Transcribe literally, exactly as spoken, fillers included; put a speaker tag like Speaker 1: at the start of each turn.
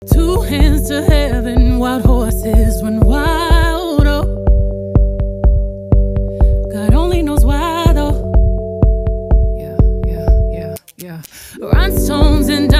Speaker 1: Two hands to heaven, wild horses run wild, oh. God only knows why, though. Yeah, yeah, yeah, yeah. Rhinestones and